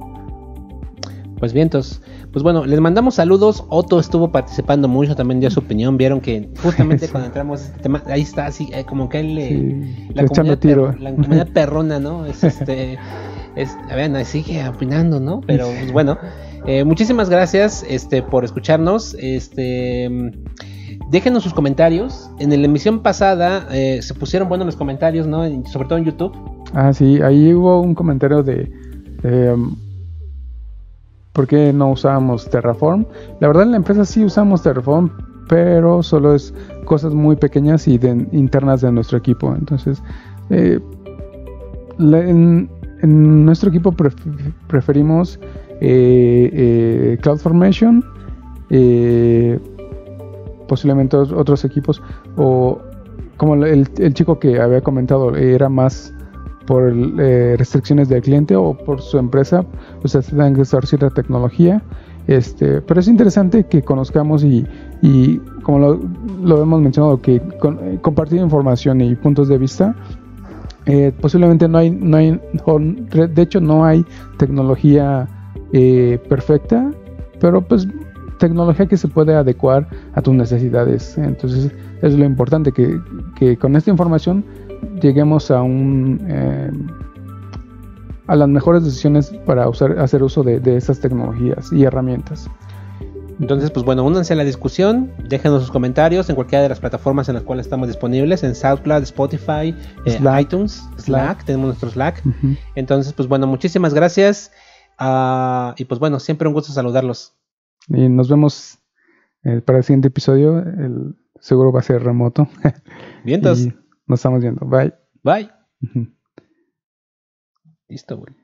Pues bien, entonces, pues bueno, les mandamos saludos. Otto estuvo participando mucho, también dio su opinión. Vieron que justamente sí. Cuando entramos este tema, ahí está así, eh, como que él sí, la, comunidad per, la comunidad perrona, ¿no? Es este, es, a ver, ahí sigue opinando, ¿no? Pero pues bueno, eh, muchísimas gracias, este, por escucharnos, este. Déjenos sus comentarios. En la emisión pasada eh, se pusieron buenos los comentarios, ¿no? Sobre todo en YouTube. Ah, sí, ahí hubo un comentario de eh, ¿por qué no usábamos Terraform? La verdad en la empresa sí usamos Terraform, pero solo es cosas muy pequeñas y de, internas de nuestro equipo. Entonces, eh, la, en, en nuestro equipo pref, preferimos eh, eh, CloudFormation, eh, posiblemente otros equipos, o como el, el chico que había comentado, era más por eh, restricciones del cliente o por su empresa, o sea, se tienen que usar cierta tecnología, este, pero es interesante que conozcamos y, y como lo, lo hemos mencionado, que con, eh, compartir información y puntos de vista, eh, posiblemente no hay, no hay, de hecho no hay tecnología eh, perfecta, pero pues tecnología que se puede adecuar a tus necesidades. Entonces es lo importante, que, que con esta información lleguemos a un eh, a las mejores decisiones para usar, hacer uso de, de estas tecnologías y herramientas. Entonces, pues bueno, únanse a la discusión, déjenos sus comentarios en cualquiera de las plataformas en las cuales estamos disponibles, en SoundCloud, Spotify, eh, iTunes, Slack, Slack, tenemos nuestro Slack. Uh-huh. Entonces, pues bueno, muchísimas gracias uh, y pues bueno, siempre un gusto saludarlos. Y nos vemos eh, para el siguiente episodio. El, seguro va a ser remoto. Vientos. Y nos estamos viendo. Bye. Bye. Uh-huh. Listo, güey.